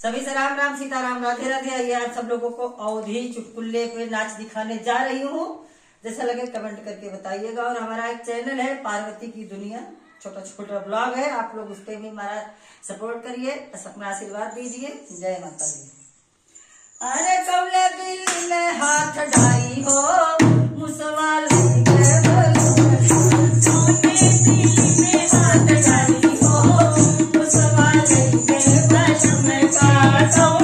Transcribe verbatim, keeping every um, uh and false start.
सभी से राम राम सीताराम राधे राधे। आइए आज सब लोगों को अवधी चुटकुल्ले पे नाच दिखाने जा रही हूँ। जैसा लगे कमेंट करके बताइएगा। और हमारा एक चैनल है पार्वती की दुनिया, छोटा छोटा ब्लॉग है, आप लोग उस पर भी हमारा सपोर्ट करिए, अपना आशीर्वाद दीजिए। जय माता दी। अरे कौले बिल्ली ने हाथ ढाई हो मुसवाल हाथ ढाई हो मुसवाल